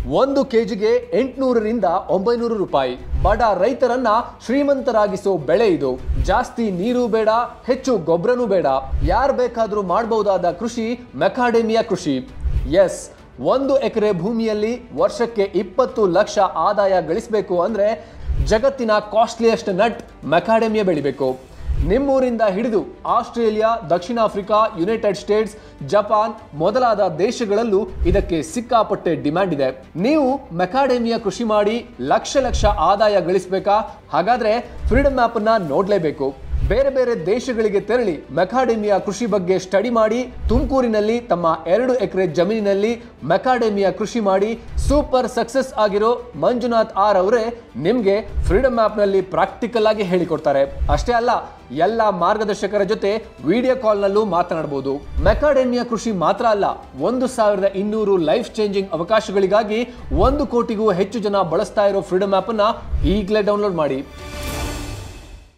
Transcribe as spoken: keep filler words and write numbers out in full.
ಒಂದು ಕೆಜಿಗೆ ಎಂಟುನೂರರಿಂದ ಒಂಬೈನೂರು ರೂಪಾಯಿ. ಬಡ ರೈತರನ್ನ ಶ್ರೀಮಂತರಾಗಿಸೋ ಬೆಳೆ ಇದು. ಜಾಸ್ತಿ ನೀರು ಬೇಡ, ಹೆಚ್ಚು ಗೊಬ್ಬರನೂ ಬೇಡ, ಯಾರು ಬೇಕಾದ್ರೂ ಮಾಡಬಹುದಾದ ಕೃಷಿ ಮೆಕಾಡೆಮಿಯಾ ಕೃಷಿ. ಎಸ್, ಒಂದು ಎಕರೆ ಭೂಮಿಯಲ್ಲಿ ವರ್ಷಕ್ಕೆ ಇಪ್ಪತ್ತು ಲಕ್ಷ ಆದಾಯ ಗಳಿಸಬೇಕು ಅಂದ್ರೆ ಜಗತ್ತಿನ ಕಾಸ್ಟ್ಲಿಯೆಸ್ಟ್ ನಟ್ ಮೆಕಾಡೆಮಿಯಾ ಬೆಳಿಬೇಕು. ನಿಮ್ಮೂರಿಂದ ಹಿಡಿದು ಆಸ್ಟ್ರೇಲಿಯಾ, ದಕ್ಷಿಣ ಆಫ್ರಿಕಾ, ಯುನೈಟೆಡ್ ಸ್ಟೇಟ್ಸ್, ಜಪಾನ್ ಮೊದಲಾದ ದೇಶಗಳಲ್ಲೂ ಇದಕ್ಕೆ ಸಿಕ್ಕಾಪಟ್ಟೆ ಡಿಮ್ಯಾಂಡ್ ಇದೆ. ನೀವು ಮೆಕಾಡೆಮಿಯಾ ಕೃಷಿ ಮಾಡಿ ಲಕ್ಷ ಲಕ್ಷ ಆದಾಯ ಗಳಿಸಬೇಕಾ? ಹಾಗಾದ್ರೆ ಫ್ರೀಡಮ್ ಆಪ್ ಅನ್ನ ನೋಡ್ಲೇಬೇಕು. ಬೇರೆ ಬೇರೆ ದೇಶಗಳಿಗೆ ತೆರಳಿ ಮೆಕಾಡೆಮಿಯಾ ಕೃಷಿ ಬಗ್ಗೆ ಸ್ಟಡಿ ಮಾಡಿ ತುಮಕೂರಿನಲ್ಲಿ ತಮ್ಮ ಎರಡು ಎಕರೆ ಜಮೀನಿನಲ್ಲಿ ಮೆಕಾಡೆಮಿಯಾ ಕೃಷಿ ಮಾಡಿ ಸೂಪರ್ ಸಕ್ಸಸ್ ಆಗಿರೋ ಮಂಜುನಾಥ್ ಆರ್ ಅವರೇ ನಿಮ್ಗೆ ಫ್ರೀಡಮ್ ಆಪ್ ನಲ್ಲಿ ಪ್ರಾಕ್ಟಿಕಲ್ ಆಗಿ ಹೇಳಿಕೊಡ್ತಾರೆ. ಅಷ್ಟೇ ಅಲ್ಲ, ಎಲ್ಲ ಮಾರ್ಗದರ್ಶಕರ ಜೊತೆ ವಿಡಿಯೋ ಕಾಲ್ ನಲ್ಲೂ ಮಾತನಾಡಬಹುದು. ಮೆಕಾಡೆಮಿಯಾ ಕೃಷಿ ಮಾತ್ರ ಅಲ್ಲ, ಒಂದು ಸಾವಿರದ ಇನ್ನೂರು ಲೈಫ್ ಚೇಂಜಿಂಗ್ ಅವಕಾಶಗಳಿಗಾಗಿ ಒಂದು ಕೋಟಿಗೂ ಹೆಚ್ಚು ಜನ ಬಳಸ್ತಾ ಇರೋ ಫ್ರೀಡಮ್ ಆಪ್ ಅನ್ನ ಈಗಲೇ ಡೌನ್ಲೋಡ್ ಮಾಡಿ.